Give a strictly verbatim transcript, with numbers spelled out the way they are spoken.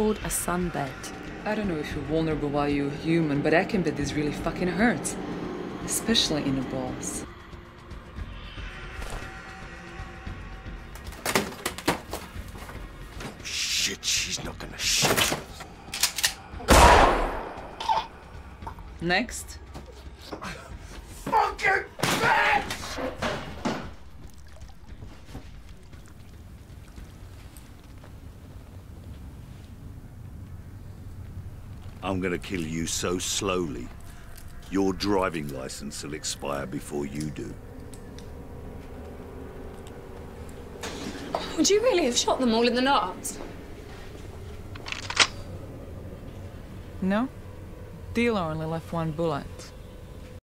called a sunbed. I don't know if you're vulnerable while you're human, but I can bet this really fucking hurts. Especially in the balls. Shit, she's not gonna shit. Next. Fucking bitch! I'm gonna kill you so slowly, your driving license will expire before you do. Would you really have shot them all in the nuts? No. Dealer only left one bullet.